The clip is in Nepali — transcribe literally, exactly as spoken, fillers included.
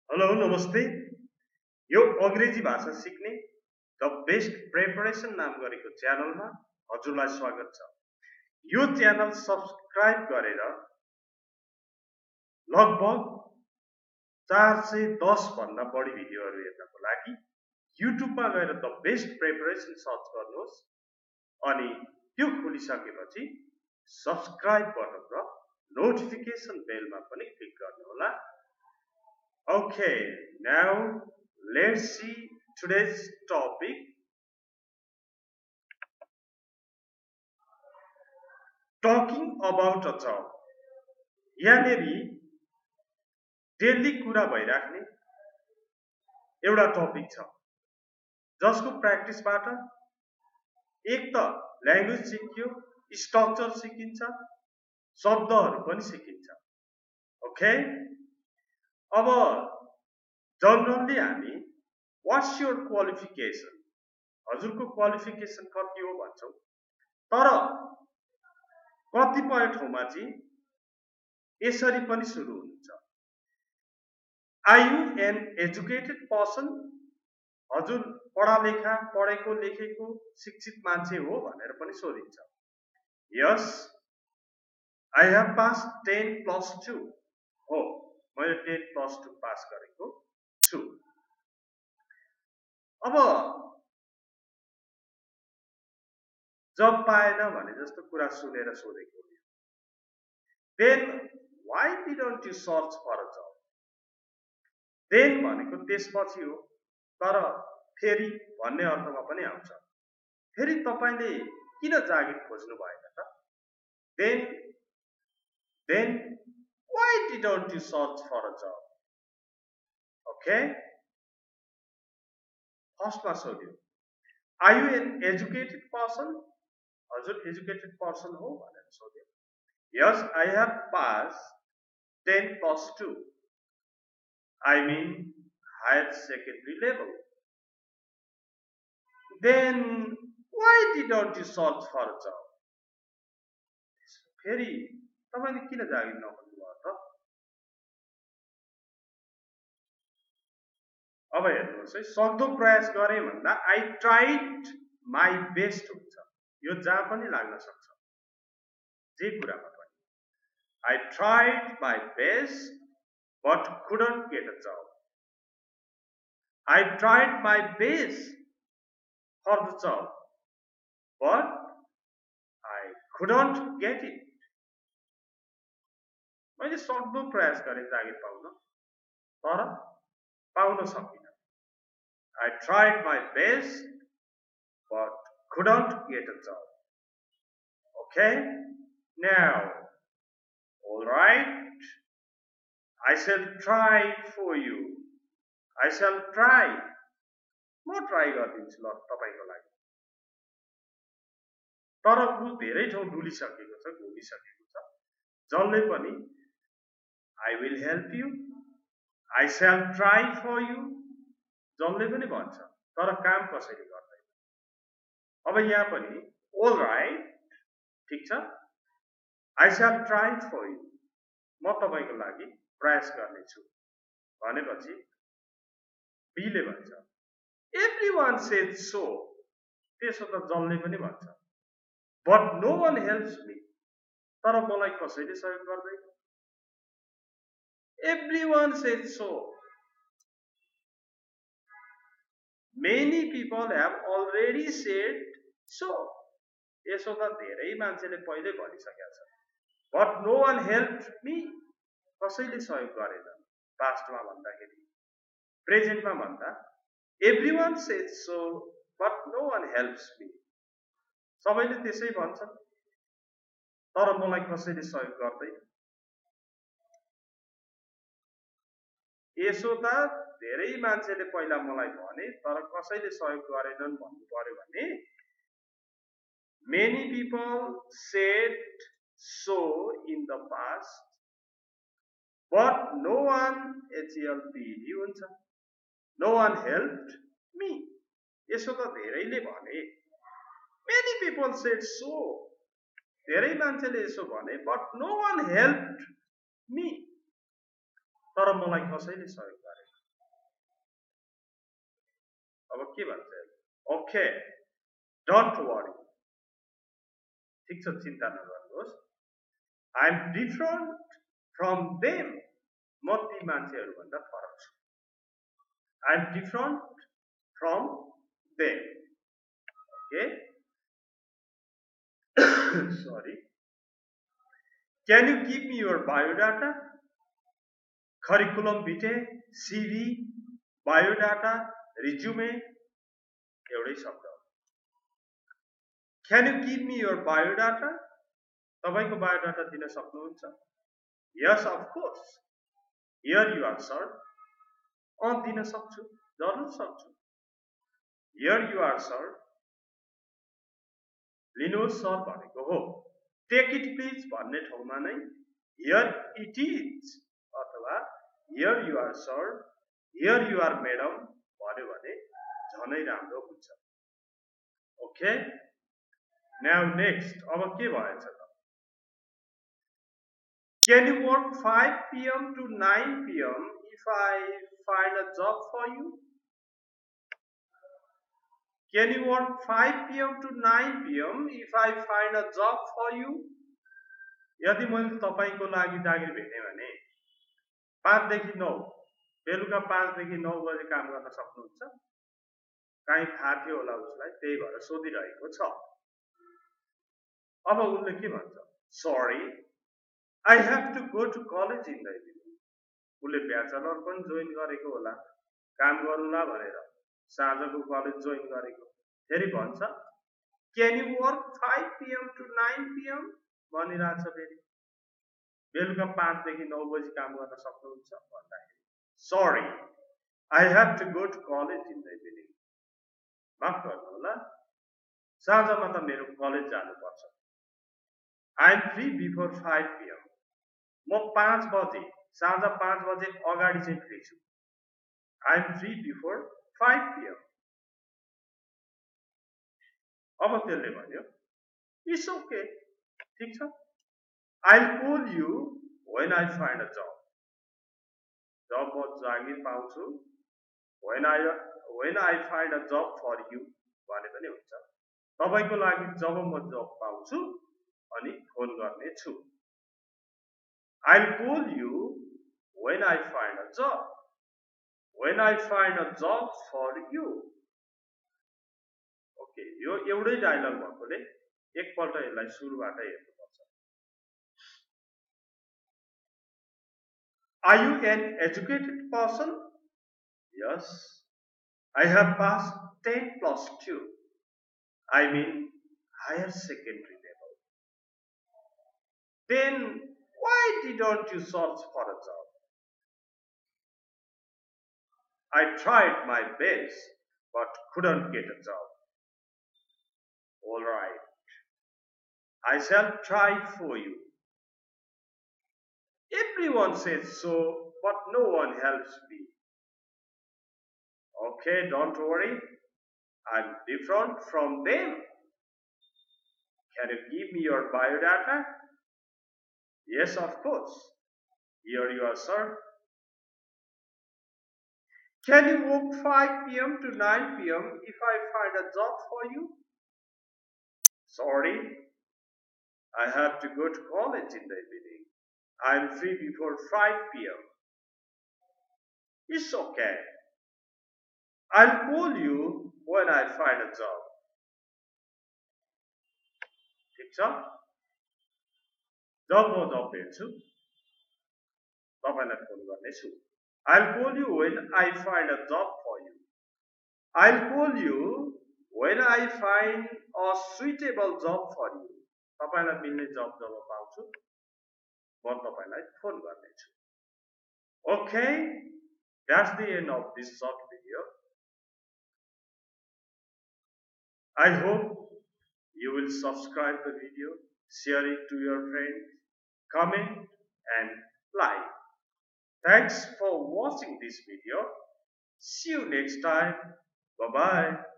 हेलो नमस्ते। यो अङ्ग्रेजी भाषा सिक्ने द बेस्ट प्रिपरेसन नाम गरेको च्यानलमा हजुरलाई स्वागत छ। यो च्यानल सब्सक्राइब गरेर लगभग चार सय दस भन्दा बढी भिडियोहरू हेर्नको लागि युट्युबमा गएर द बेस्ट प्रिपरेसन सर्च गर्नुहोस् अनि त्यो खोलिसकेपछि सब्सक्राइब बटन र नोटिफिकेसन बेलमा पनि क्लिक गर्नुहोला। Okay, now let's see today's topic. Talking about a job. यहाँनेरि डेली कुरा भइराख्ने एउटा टपिक छ जसको प्र्याक्टिसबाट एक त ल्याङ्ग्वेज सिकियो, स्ट्रक्चर सिकिन्छ, शब्दहरू पनि सिकिन्छ। ओके, अब जनरली हामी व्हाट्स योर क्वालिफिकेसन, हजुरको क्वालिफिकेसन कति हो भन्छौँ, तर कतिपय ठाउँमा चाहिँ यसरी पनि सुरु हुन्छ, are you an educated person, हजुर पढा लेखा पढेको लेखेको शिक्षित मान्छे हो भनेर पनि सोधिन्छ। Yes, I have pass ten plus two, हो मैले टेन प्लस टू पास गरेको छु। अब जब पाएन भने जस्तो कुरा सुनेर सोधेको, then why didn't you search for a job, then भनेको त्यसपछि हो, तर फेरि भन्ने अर्थमा पनि आउँछ। फेरि तपाईले किन जागिर खोज्नु भएन त? Then then why didn't you search for a job? Okay, फर्स्टमा सोध्यो, are you an educated person, हजुर एजुकेटेड पर्सन हो भनेर सोध्यो। Yes, I have pass ten plus two, I mean higher secondary level. Then why didn't you search for a job? फेरि तपाईले किन जागिर नखोज्नु भयो त? अब हेर्नुहोस् है, सक्दो प्रयास गरे भन्दा आई ट्राइड माई बेस्ट हुन्छ। यो जहाँ पनि लाग्न सक्छ, जे कुरामा पनि। I tried my best but couldn't get a job. I tried my best for the job, but I couldn't get it. मैले सक्दो प्रयास गरेँ जागिर पाउन, तर पाउन सकिनँ। I tried my best, but couldn't get a job. Okay, now, all right, I shall try for you. I shall try. म ट्राई गरिदिन्छु ल तपाईको लागि। तर ऊ धेरै ठाउँ डुलिसकेको छ, घुमिसकेको छ, जसले पनि I will help you, I shall try for you, जसले पनि भन्छ, तर काम कसैले गर्दैन। अब यहाँ पनि ऑल राइट, ठिक छ, I shall try for you, म तपाईको लागि प्रयास गर्नेछु भनेपछि बीले भन्छ, everyone said so, त्यसो त जसले पनि भन्छ, but no one helps me, तर मलाई कसैले सहयोग गर्दैन। everyone said so, many people have already said so, यसो त धेरै मान्छेले पहिले भनिसकेका छन्, but no one helped me, कसैले सहयोग गरेन। पास्टमा भन्दाखेरि, प्रेजेन्टमा भन्दा everyone says so, but no one helps me, सबैले त्यसै भन्छन्, तर मलाई कसैले सहयोग गर्दैन। यसो त धेरै मान्छेले पहिला मलाई भने, तर कसैले सहयोग गरेनन् भन्नु पर्यो भने, many people said so in the past, but no one helped हुन्छ, no one helped me, यसो त धेरैले भने, many people said so, धेरै मान्छेले यसो भने, but no one helped me, तर मलाई कसैले सहयोग गरेन। अब के भन्छ ओके डोन्ट वरी ठिक छ चिन्ता नगर्नुहोस् I am different from them म ती मान्छेहरूभन्दा फरक छु I am different from them okay sorry can you give me your biodata curriculum vitae CV biodata resume एउटै शब्द हो can you give me your biodata तपाईको बायोडाटा दिन सक्नुहुन्छ yes of course here you are sir अँ दिन सक्छु जरुर सक्छु हियर यु आर सर लिनुहोस् सर भनेको हो टेक इट प्लिज भन्ने ठाउँमा नै हियर इट इज अथवा here you are sir here you are madam भन्यो भने झनै राम्रो हुन्छ ओके नाउ नेक्स्ट अब के भएछ त Can you work five p m to nine p m if I find a job for you? Can you work five p m to nine p m if I find a job for you? यदि मैले तपाईको लागि जागिर भेटेँ भने पाँच देखि नौ बेलुका पाँच देखि नौ बजे काम गर्न सक्नुहुन्छ काहीँ थाहा थियो होला उसलाई त्यही भएर सोधिरहेको छ अब उसले के भन्छ sorry I have to go to college in the evening. उसले ब्याचलर पनि जोइन गरेको होला काम गर्नुला भनेर साँझको कलेज जोइन गरेको फेरि भन्छ Can you work five p m to nine p m भनिरहेछ फेरि बेलुका पाँच देखि नौ बजी काम गर्न सक्नुहुन्छ भन्दाखेरि sorry I have to go to college in the evening. माफ गर्नु होला साँझमा त मेरो कलेज जानुपर्छ I am free before five p m म पाँच बजे साँझ पाँच बजे अगाडि चाहिँ फ्री छु I am free before five p m अब त्यसले भन्यो इट्स ओके ठिक छ I call you when I find a job job म जागिर पाउँछु when I when I find a job for you भने पनि हुन्छ तपाईको लागि जब म जब पाउँछु अनि फोन गर्नेछु I'll call you when I find a job. When I find a job for you. Okay, यो एउटै डायलग भएकोले एकपल्ट यसलाई सुरुबाट हेर्नुपर्छ Are you an educated person? Yes. I have passed ten plus two. I mean higher secondary level. Then why didn't you search for a job? I tried my best, but couldn't get a job. All right. I shall try for you. Everyone says so, but no one helps me. Okay, don't worry. I'm different from them. Can you give me your biodata? Yes, of course. Here you are, sir. Can you work five p m to nine p m if I find a job for you? Sorry, I have to go to college in the evening. I'm free before five p m It's okay. I'll call you when I find a job. ठिक छ जब म जब भेट्छु तपाईलाई फोन गर्नेछु I'll call you when I find a job for you. I'll call you when I find a suitable job for you. तपाईलाई मिल्ने जब जब पाउँछु म तपाईलाई फोन गर्नेछु Okay, that's the end of this short video. I hope you will subscribe the video, share it to your friends, comment and like. Thanks for watching this video. See you next time. Bye bye.